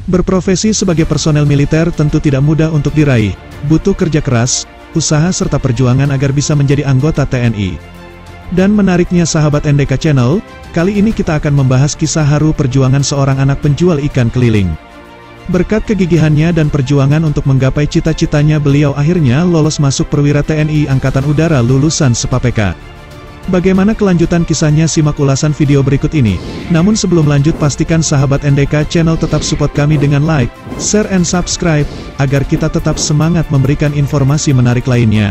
Berprofesi sebagai personel militer tentu tidak mudah untuk diraih, butuh kerja keras, usaha serta perjuangan agar bisa menjadi anggota TNI. Dan menariknya sahabat NDK Channel, kali ini kita akan membahas kisah haru perjuangan seorang anak penjual ikan keliling. Berkat kegigihannya dan perjuangan untuk menggapai cita-citanya, beliau akhirnya lolos masuk perwira TNI Angkatan Udara lulusan SEPAPK. Bagaimana kelanjutan kisahnya, simak ulasan video berikut ini. Namun sebelum lanjut, pastikan sahabat NDK Channel tetap support kami dengan like, share and subscribe, agar kita tetap semangat memberikan informasi menarik lainnya.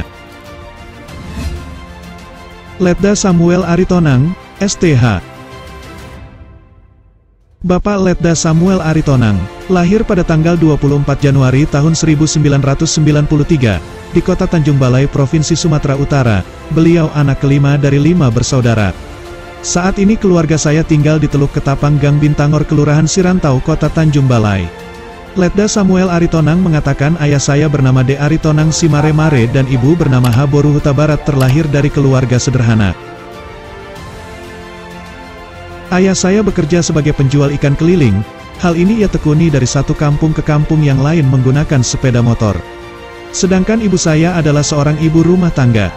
Letda Samuel Aritonang, STH. Bapak Letda Samuel Aritonang, lahir pada tanggal 24 Januari tahun 1993, di kota Tanjung Balai, Provinsi Sumatera Utara. Beliau anak kelima dari 5 bersaudara. Saat ini keluarga saya tinggal di Teluk Ketapang, Gang Bintangor, Kelurahan Sirantau, Kota Tanjung Balai. Letda Samuel Aritonang mengatakan ayah saya bernama D. Aritonang Simaremare dan ibu bernama H. Boru Huta Barat, terlahir dari keluarga sederhana. Ayah saya bekerja sebagai penjual ikan keliling. Hal ini ia tekuni dari satu kampung ke kampung yang lain menggunakan sepeda motor. Sedangkan ibu saya adalah seorang ibu rumah tangga.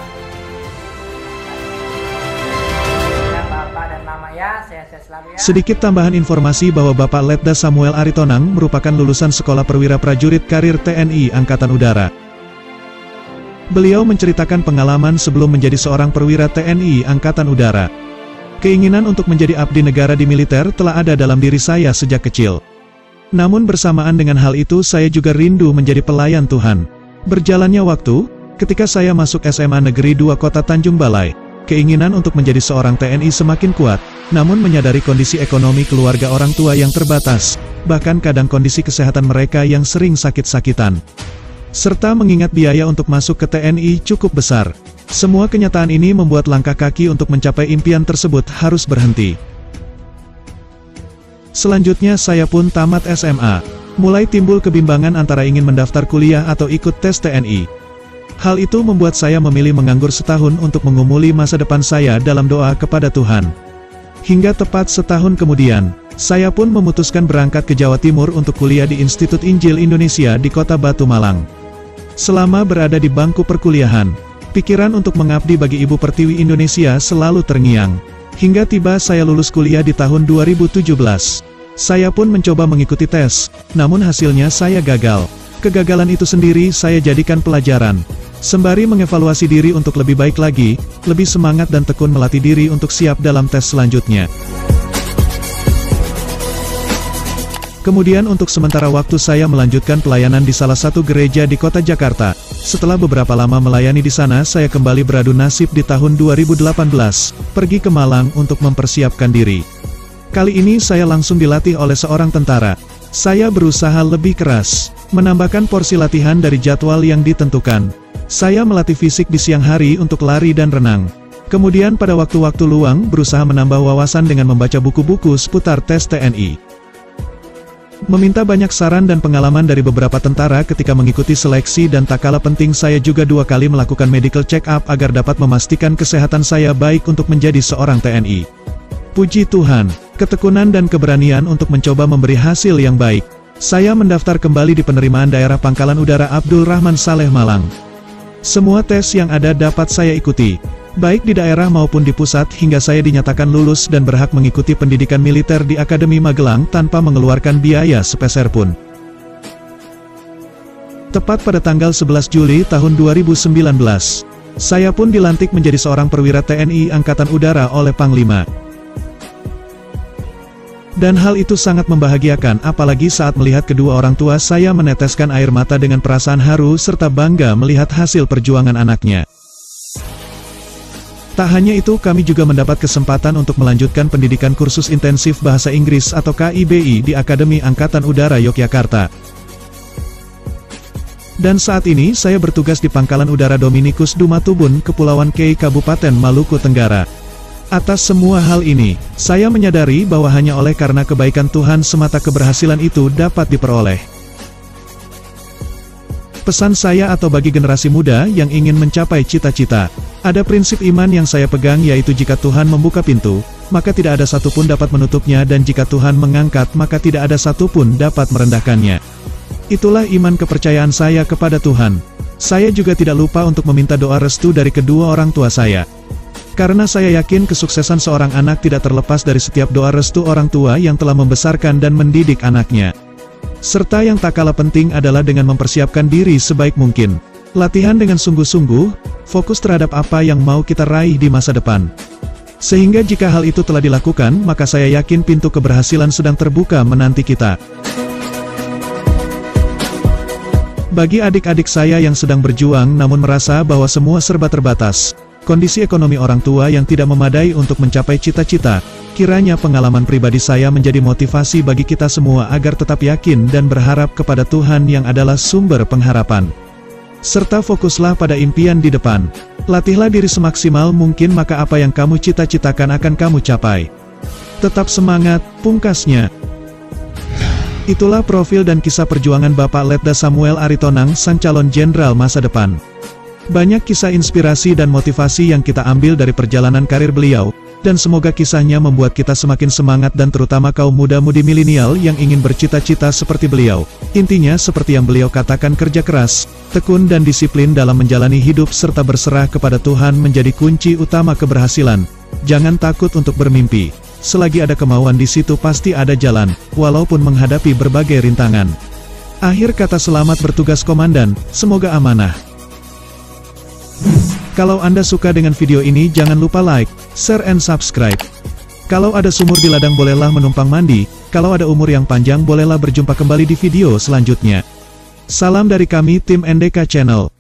Sedikit tambahan informasi bahwa Bapak Letda Samuel Aritonang merupakan lulusan Sekolah Perwira Prajurit Karir TNI Angkatan Udara. Beliau menceritakan pengalaman sebelum menjadi seorang perwira TNI Angkatan Udara. Keinginan untuk menjadi abdi negara di militer telah ada dalam diri saya sejak kecil. Namun bersamaan dengan hal itu saya juga rindu menjadi pelayan Tuhan. Berjalannya waktu, ketika saya masuk SMA Negeri 2 Kota Tanjung Balai, keinginan untuk menjadi seorang TNI semakin kuat, namun menyadari kondisi ekonomi keluarga orang tua yang terbatas, bahkan kadang kondisi kesehatan mereka yang sering sakit-sakitan, serta mengingat biaya untuk masuk ke TNI cukup besar. Semua kenyataan ini membuat langkah kaki untuk mencapai impian tersebut harus berhenti. Selanjutnya saya pun tamat SMA. Mulai timbul kebimbangan antara ingin mendaftar kuliah atau ikut tes TNI. Hal itu membuat saya memilih menganggur setahun untuk mengumuli masa depan saya dalam doa kepada Tuhan. Hingga tepat setahun kemudian, saya pun memutuskan berangkat ke Jawa Timur untuk kuliah di Institut Injil Indonesia di Kota Batu Malang. Selama berada di bangku perkuliahan, pikiran untuk mengabdi bagi Ibu Pertiwi Indonesia selalu terngiang. Hingga tiba saya lulus kuliah di tahun 2017. Saya pun mencoba mengikuti tes, namun hasilnya saya gagal. Kegagalan itu sendiri saya jadikan pelajaran, sembari mengevaluasi diri untuk lebih baik lagi, lebih semangat dan tekun melatih diri untuk siap dalam tes selanjutnya. Kemudian untuk sementara waktu saya melanjutkan pelayanan di salah satu gereja di kota Jakarta. Setelah beberapa lama melayani di sana, saya kembali beradu nasib di tahun 2018, pergi ke Malang untuk mempersiapkan diri. Kali ini saya langsung dilatih oleh seorang tentara. Saya berusaha lebih keras, menambahkan porsi latihan dari jadwal yang ditentukan. Saya melatih fisik di siang hari untuk lari dan renang. Kemudian pada waktu-waktu luang berusaha menambah wawasan dengan membaca buku-buku seputar tes TNI. Meminta banyak saran dan pengalaman dari beberapa tentara ketika mengikuti seleksi, dan tak kalah penting saya juga 2 kali melakukan medical check up agar dapat memastikan kesehatan saya baik untuk menjadi seorang TNI. Puji Tuhan, ketekunan dan keberanian untuk mencoba memberi hasil yang baik. Saya mendaftar kembali di penerimaan daerah Pangkalan Udara Abdul Rahman Saleh Malang. Semua tes yang ada dapat saya ikuti, baik di daerah maupun di pusat, hingga saya dinyatakan lulus dan berhak mengikuti pendidikan militer di Akademi Magelang tanpa mengeluarkan biaya sepeser pun. Tepat pada tanggal 11 Juli tahun 2019, saya pun dilantik menjadi seorang perwira TNI Angkatan Udara oleh Panglima. Dan hal itu sangat membahagiakan, apalagi saat melihat kedua orang tua saya meneteskan air mata dengan perasaan haru serta bangga melihat hasil perjuangan anaknya. Tak hanya itu, kami juga mendapat kesempatan untuk melanjutkan pendidikan kursus intensif bahasa Inggris atau KIBI di Akademi Angkatan Udara Yogyakarta. Dan saat ini saya bertugas di Pangkalan Udara Dominikus Dumatubun, Kepulauan Kei, Kabupaten Maluku Tenggara. Atas semua hal ini, saya menyadari bahwa hanya oleh karena kebaikan Tuhan semata keberhasilan itu dapat diperoleh. Pesan saya atau bagi generasi muda yang ingin mencapai cita-cita, Ada prinsip iman yang saya pegang yaitu jika Tuhan membuka pintu, maka tidak ada satupun dapat menutupnya dan jika Tuhan mengangkat maka tidak ada satupun dapat merendahkannya. Itulah iman kepercayaan saya kepada Tuhan. Saya juga tidak lupa untuk meminta doa restu dari kedua orang tua saya. Karena saya yakin kesuksesan seorang anak tidak terlepas dari setiap doa restu orang tua yang telah membesarkan dan mendidik anaknya. Serta yang tak kalah penting adalah dengan mempersiapkan diri sebaik mungkin. Latihan dengan sungguh-sungguh, fokus terhadap apa yang mau kita raih di masa depan. Sehingga jika hal itu telah dilakukan, maka saya yakin pintu keberhasilan sedang terbuka menanti kita. Bagi adik-adik saya yang sedang berjuang namun merasa bahwa semua serba terbatas, kondisi ekonomi orang tua yang tidak memadai untuk mencapai cita-cita, kiranya pengalaman pribadi saya menjadi motivasi bagi kita semua agar tetap yakin dan berharap kepada Tuhan yang adalah sumber pengharapan. Serta fokuslah pada impian di depan. Latihlah diri semaksimal mungkin maka apa yang kamu cita-citakan akan kamu capai. Tetap semangat, pungkasnya. Itulah profil dan kisah perjuangan Bapak Letda Samuel Aritonang, sang calon jenderal masa depan. Banyak kisah inspirasi dan motivasi yang kita ambil dari perjalanan karir beliau, dan semoga kisahnya membuat kita semakin semangat dan terutama kaum muda-mudi milenial yang ingin bercita-cita seperti beliau. Intinya seperti yang beliau katakan, kerja keras, tekun dan disiplin dalam menjalani hidup serta berserah kepada Tuhan menjadi kunci utama keberhasilan. Jangan takut untuk bermimpi. Selagi ada kemauan di situ pasti ada jalan, walaupun menghadapi berbagai rintangan. Akhir kata, selamat bertugas Komandan, semoga amanah. Kalau Anda suka dengan video ini jangan lupa like, share and subscribe. Kalau ada sumur di ladang bolehlah menumpang mandi, kalau ada umur yang panjang bolehlah berjumpa kembali di video selanjutnya. Salam dari kami tim NDK Channel.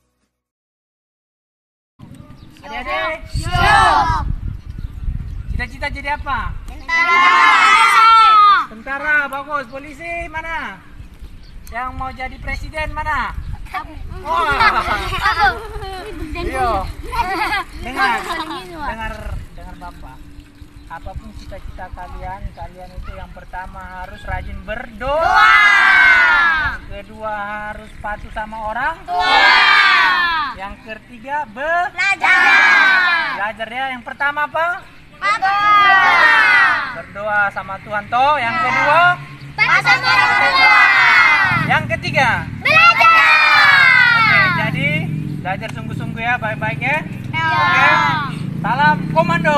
Adik-adik, siap. Cita-cita jadi apa? Tentara. Tentara, bagus. Polisi mana? Yang mau jadi presiden mana? Wah. Yo. Dengar Bapak. Apapun cita-cita kalian itu yang pertama harus rajin berdoa. Yang kedua harus patuh sama orang tua. Yang ketiga belajar ya. Yang pertama apa? Berdoa sama Tuhan toh. Yang kedua Sama orang tua. yang ketiga Belajar. Oke, jadi belajar sungguh-sungguh ya, baik-baik ya. Oke. Salam komando.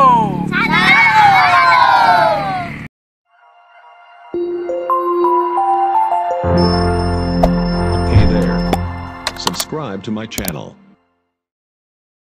Hey there. Subscribe to my channel.